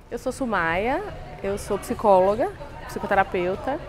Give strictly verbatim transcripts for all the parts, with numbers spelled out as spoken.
Eu sou Sumaia, eu sou psicóloga, psicoterapeuta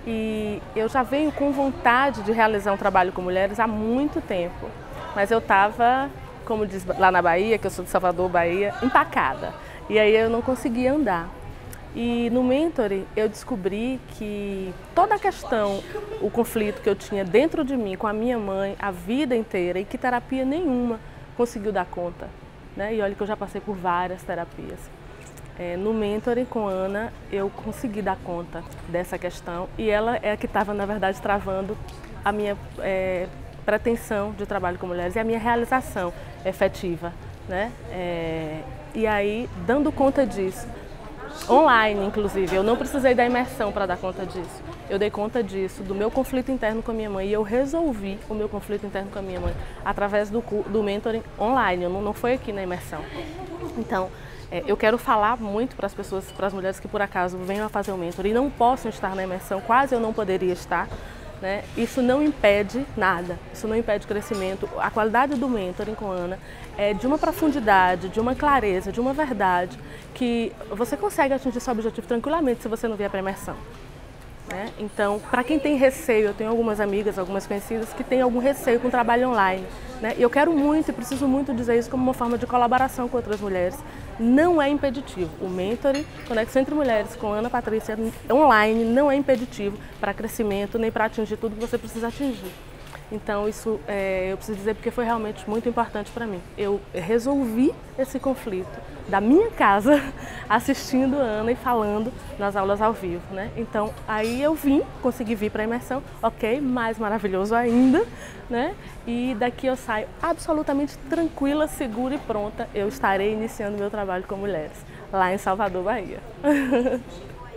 e eu já venho com vontade de realizar um trabalho com mulheres há muito tempo. Mas eu estava, como diz lá na Bahia, que eu sou de Salvador, Bahia, empacada. E aí eu não conseguia andar. E no Mentoring eu descobri que toda a questão, o conflito que eu tinha dentro de mim com a minha mãe a vida inteira e que terapia nenhuma conseguiu dar conta, né? E olha que eu já passei por várias terapias. É, no Mentoring com Ana eu consegui dar conta dessa questão e ela é a que estava na verdade travando a minha é, pretensão de trabalho com mulheres e a minha realização efetiva, né? É, e aí, dando conta disso, online, inclusive. Eu não precisei da imersão para dar conta disso. Eu dei conta disso, do meu conflito interno com a minha mãe, e eu resolvi o meu conflito interno com a minha mãe através do, do mentoring online, não, não foi aqui na imersão. Então, é, eu quero falar muito para as pessoas, para as mulheres que por acaso venham a fazer o mentoring e não possam estar na imersão, quase eu não poderia estar. Né? Isso não impede nada, isso não impede crescimento. A qualidade do mentoring com Ana é de uma profundidade, de uma clareza, de uma verdade que você consegue atingir seu objetivo tranquilamente se você não vier para a imersão. Né? Então, para quem tem receio, eu tenho algumas amigas, algumas conhecidas que têm algum receio com o trabalho online. Né? E eu quero muito e preciso muito dizer isso como uma forma de colaboração com outras mulheres. Não é impeditivo. O Mentoring, Conexão entre Mulheres com Ana Patrícia online, não é impeditivo para crescimento nem para atingir tudo que você precisa atingir. Então isso é, eu preciso dizer porque foi realmente muito importante para mim. Eu resolvi esse conflito da minha casa assistindo a Ana e falando nas aulas ao vivo, né? Então aí eu vim, consegui vir para a imersão, ok, mais maravilhoso ainda, né? E daqui eu saio absolutamente tranquila, segura e pronta. Eu estarei iniciando meu trabalho com mulheres lá em Salvador, Bahia.